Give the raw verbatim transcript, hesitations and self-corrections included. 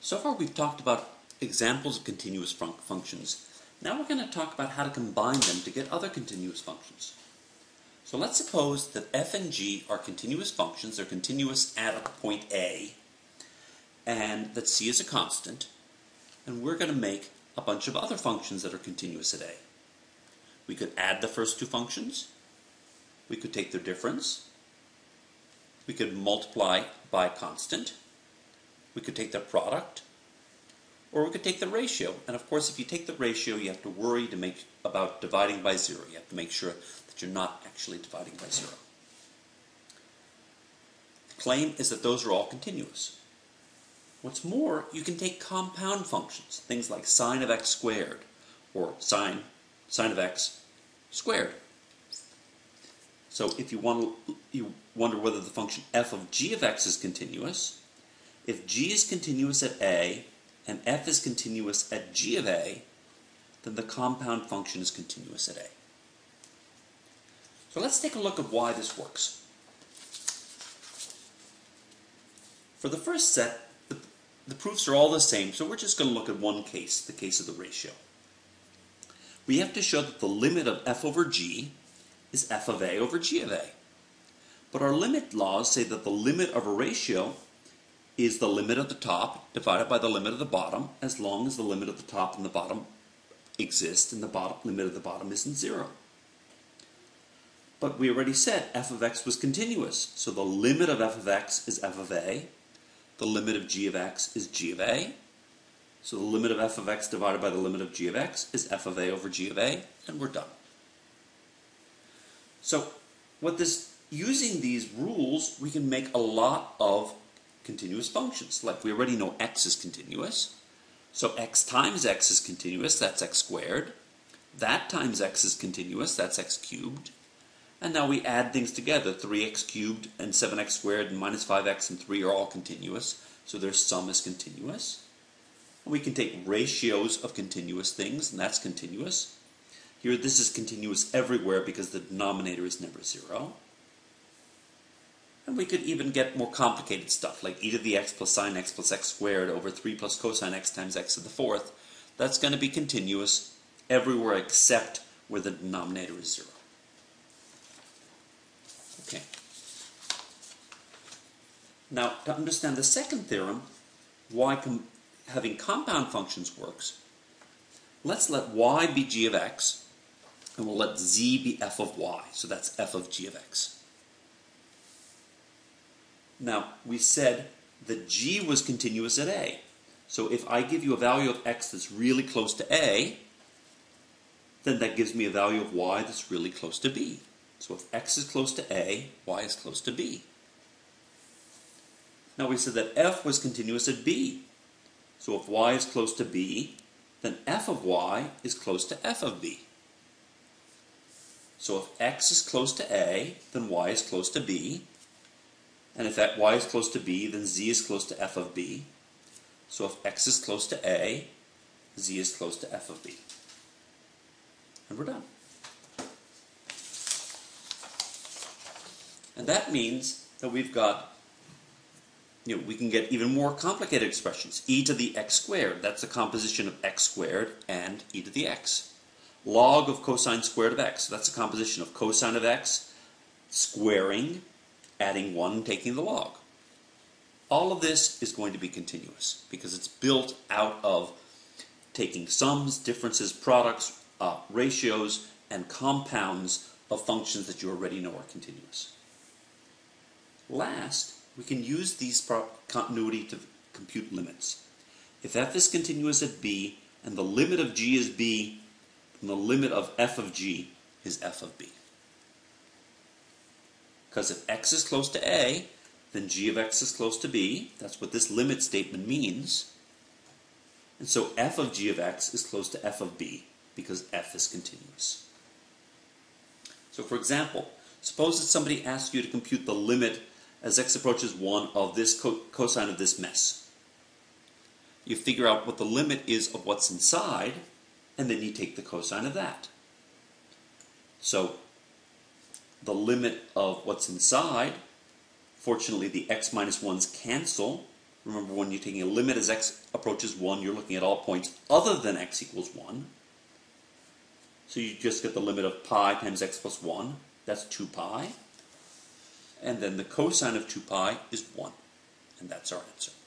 So far we've talked about examples of continuous fun functions. Now we're going to talk about how to combine them to get other continuous functions. So let's suppose that f and g are continuous functions. They're continuous at a point A, and that c is a constant. And we're going to make a bunch of other functions that are continuous at A. We could add the first two functions. We could take their difference. We could multiply by a constant. We could take their product. Or we could take the ratio. And of course, if you take the ratio, you have to worry to make about dividing by zero. You have to make sure that you're not actually dividing by zero. The claim is that those are all continuous. What's more, you can take compound functions, things like sine of x squared, or sine, sine of x squared. So if you, want, you wonder whether the function f of g of x is continuous, if g is continuous at A and f is continuous at g of A, then the compound function is continuous at A. So let's take a look at why this works. For the first set, the, the proofs are all the same, so we're just going to look at one case, the case of the ratio. We have to show that the limit of f over g is f of A over g of A. But our limit laws say that the limit of a ratio is the limit of the top divided by the limit of the bottom, as long as the limit of the top and the bottom exist and the bottom, limit of the bottom isn't zero. But we already said f of x was continuous, so the limit of f of x is f of A, the limit of g of x is g of A, so the limit of f of x divided by the limit of g of x is f of A over g of A, and we're done. So what this, using these rules, we can make a lot of continuous functions. Like we already know x is continuous. So x times x is continuous, that's x squared. That times x is continuous, that's x cubed. And now we add things together. three x cubed and seven x squared and minus five x and three are all continuous. So their sum is continuous. And we can take ratios of continuous things, and that's continuous. Here, this is continuous everywhere because the denominator is never zero. And we could even get more complicated stuff, like e to the x plus sine x plus x squared over three plus cosine x times x to the fourth. That's going to be continuous everywhere except where the denominator is zero. Okay. Now, to understand the second theorem, why com having compound functions works, let's let y be g of x, and we'll let z be f of y. So that's f of g of x. Now, we said that g was continuous at A. So if I give you a value of x that's really close to A, then that gives me a value of y that's really close to B. So if x is close to A, y is close to B. Now we said that f was continuous at B. So if y is close to B, then f of y is close to f of B. So if x is close to A, then y is close to B. And if that y is close to B, then z is close to f of B. So if x is close to A, z is close to f of B. And we're done. And that means that we've got, you know, we can get even more complicated expressions. E to the x squared, that's the composition of x squared and e to the x. Log of cosine squared of x, that's the composition of cosine of x, squaring, adding one, taking the log. All of this is going to be continuous because it's built out of taking sums, differences, products, uh, ratios, and compounds of functions that you already know are continuous. Last, we can use these continuity to compute limits. If f is continuous at B and the limit of g is B, then the limit of f of g is f of B. Because if x is close to A, then g of x is close to B. That's what this limit statement means. And so f of g of x is close to f of B because f is continuous. So for example, suppose that somebody asks you to compute the limit as x approaches one of this co cosine of this mess. You figure out what the limit is of what's inside, and then you take the cosine of that. So the limit of what's inside, fortunately the x minus ones cancel, Remember, when you're taking a limit as x approaches one, you're looking at all points other than x equals one. So you just get the limit of pi times x plus one. That's two pi. And then the cosine of two pi is one. And that's our answer.